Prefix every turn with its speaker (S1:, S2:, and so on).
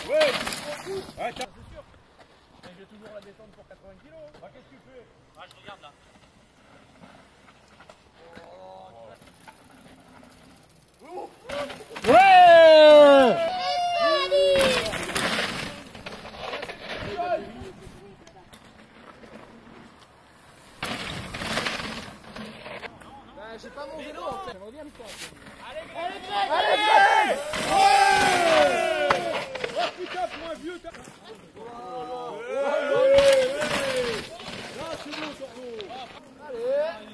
S1: Ouais. Ouais, c'est sûr. Mais je vais toujours la descendre pour 80 kg. Bah, qu'est-ce que tu fais?
S2: Ah, je regarde là.
S3: Ouais!
S1: J'ai pas mon vélo en fait. J'aimerais bien le faire.
S3: Allez, Greg!
S1: Ouais! Oh putain, pour un vieux. Là, c'est bon, Sorbo. Allez!